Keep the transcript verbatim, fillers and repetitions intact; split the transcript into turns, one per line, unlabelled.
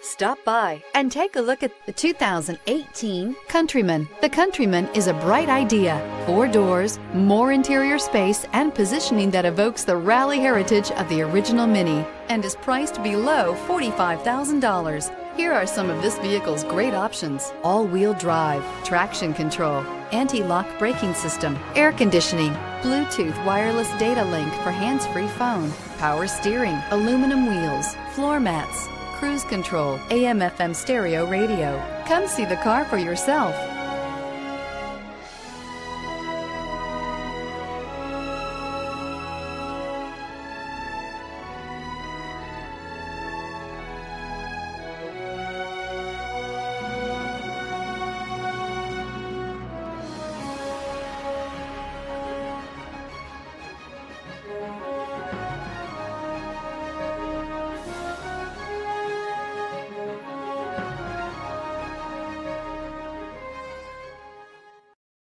Stop by and take a look at the two thousand eighteen Countryman. The Countryman is a bright idea. Four doors, more interior space, and positioning that evokes the rally heritage of the original Mini, and is priced below forty-five thousand dollars. Here are some of this vehicle's great options: all-wheel drive, traction control, anti-lock braking system, air conditioning, Bluetooth wireless data link for hands-free phone, power steering, aluminum wheels, floor mats, cruise control, A M F M stereo radio. Come see the car for yourself.